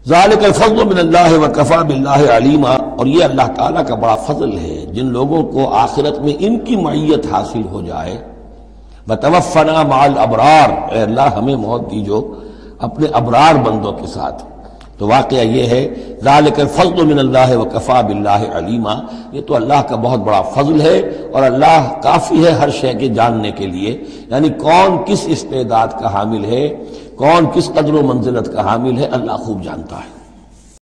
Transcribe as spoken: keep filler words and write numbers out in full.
ज़ालिकल फ़ज़्लु मिनल्लाहि व कफ़ा बिल्लाहि अलीमा, और ये अल्लाह ताला का बड़ा फजल है जिन लोगों को आखिरत में इनकी मईयत हासिल हो जाए। वतवफ़्फ़ना मअल अबरार, ए अल्लाह हमें मौत दीजो अपने अबरार बंदों के साथ। तो वाक़या ये है ज़ालिकल फ़ज़्लु मिनल्लाहि व कफ़ा बिल्लाहि अलीमा, ये तो अल्लाह का बहुत बड़ा फजल है और अल्लाह काफ़ी है हर शय के जानने के लिए। यानी कौन किस इस्तेदाद का हामिल है, कौन किस कदर व मंजिलत का हामिल है, अल्लाह खूब जानता है।